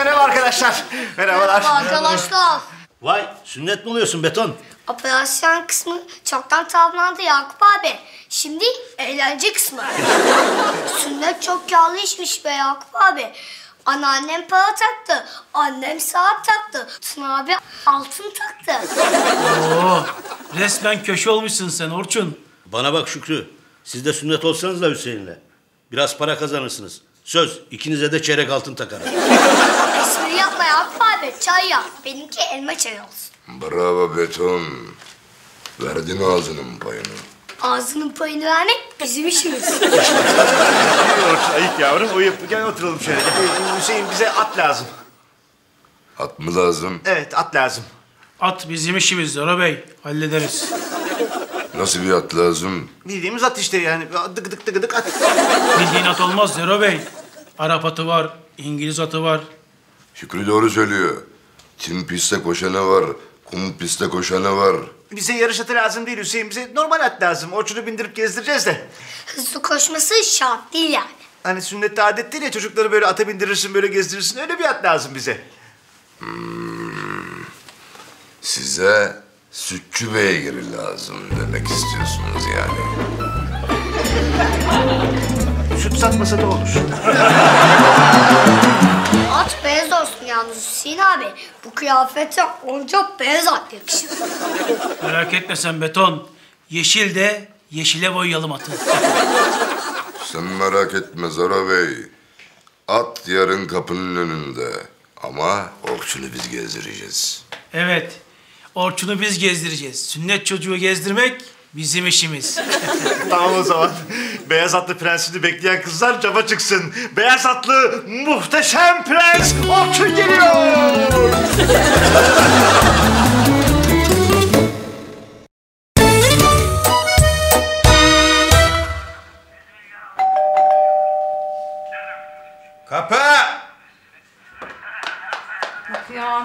Merhaba arkadaşlar. Merhabalar. Merhaba arkadaşlar. Vay, sünnet mi oluyorsun beton? Operasyon kısmı çoktan tamamlandı Yakup abi. Şimdi eğlence kısmı. Sünnet çok karlı işmiş be Yakup abi. Anneannem para taktı, annem saat taktı, Tuna abi altın taktı. Oo, resmen köşe olmuşsun sen Orçun. Bana bak Şükrü, siz de sünnet olsanız da Hüseyin'le. Biraz para kazanırsınız. Söz, ikinize de çeyrek altın takarım. Espri yapma Yakup abi, çay yap. Benimki elma çayı olsun. Bravo beton. Verdin ağzının payını. Ağzının payını vermek bizim işimiz. Ayıp yavrum. Gel oturalım şöyle. Hüseyin bize at lazım. At mı lazım? Evet at lazım. At bizim işimiz Zora Bey, hallederiz. Nasıl bir at lazım? Bildiğimiz at işte yani. Dık dık dık dık at. Bildiğin at olmaz Zora Bey. Arap atı var, İngiliz atı var. Şükrü doğru söylüyor. Çim pistte koşanı var, kum pistte koşanı var. Bize yarış atı lazım değil Hüseyin. Bize normal at lazım. Orçunu bindirip gezdireceğiz de. Hızlı koşması şart değil yani. Hani sünnette adet değil ya, çocukları böyle ata bindirirsin, böyle gezdirirsin. Öyle bir at lazım bize. Size sütçü beygiri lazım demek istiyorsunuz yani. Süt satmasa da olur. At beyaz olsun yalnız Hüseyin abi. Bu kıyafete onca beyaz at yakışır. Merak etme sen beton. Yeşil de yeşile boyayalım atı. Sen merak etme Zara Bey. At yarın kapının önünde. Ama Orçun'u biz gezdireceğiz. Evet, Orçun'u biz gezdireceğiz. Sünnet çocuğu gezdirmek bizim işimiz. Tamam o zaman. Beyaz atlı prensini bekleyen kızlar cama çıksın. Beyaz atlı muhteşem prens Orçun geliyor. Kapı! Bakıyorum.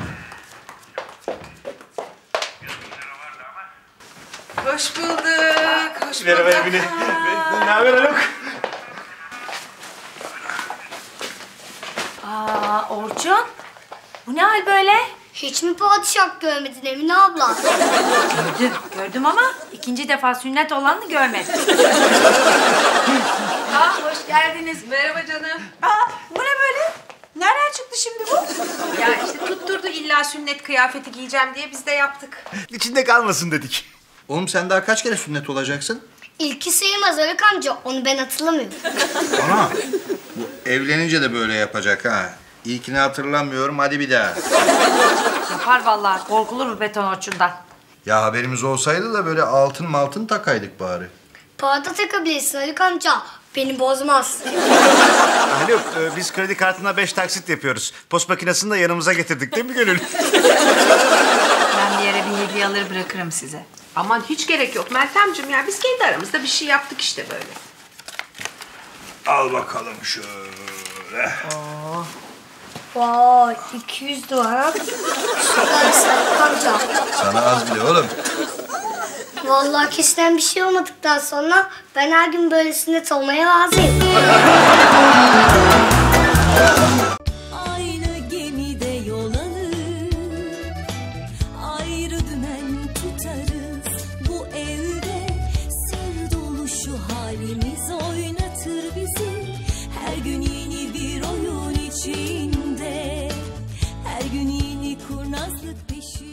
Hoş bulduk. Hoş bulduk. Merhaba Emine. Ne haber Haluk? Orçun. Bu ne hal böyle? Hiç mi padişah görmedin Emine abla? Gördüm ama ikinci defa sünnet olanını görmedim. Hoş geldiniz. Merhaba canım. Bu ne böyle? Nereden çıktı şimdi bu? Ya işte tutturdu illa sünnet kıyafeti giyeceğim diye biz de yaptık. İçinde kalmasın dedik. Oğlum sen daha kaç kere sünnet olacaksın? İlki sayılmaz Haluk amca. Onu ben hatırlamıyorum. Ana, bu evlenince de böyle yapacak ha. İlkini hatırlamıyorum, hadi bir daha. Yapar vallahi. Korkulur mu beton Orçun'dan? Ya haberimiz olsaydı da böyle altın takaydık bari. Parada takabilirsin Haluk amca. Beni bozmaz. Haluk biz kredi kartına 5 taksit yapıyoruz. Post makinesini de yanımıza getirdik değil mi Gönül? Ben bir yere bir hediye alır bırakırım size. Aman hiç gerek yok Meltemciğim ya. Biz kendi aramızda bir şey yaptık işte böyle. Al bakalım şöyle. Vay 200 lira. Süpersin Haluk amca. Sana az bile oğlum. Vallahi kesilen bir şey olmadıktan sonra ben her gün böyle sünnet olmaya razıyım. Aynı gemide yol alır, ayrı dümen tutarız. Bu evde sır dolu şu halimiz oynatır bizi. Her gün yeni bir oyun içinde, her gün yeni kurnazlık peşinde.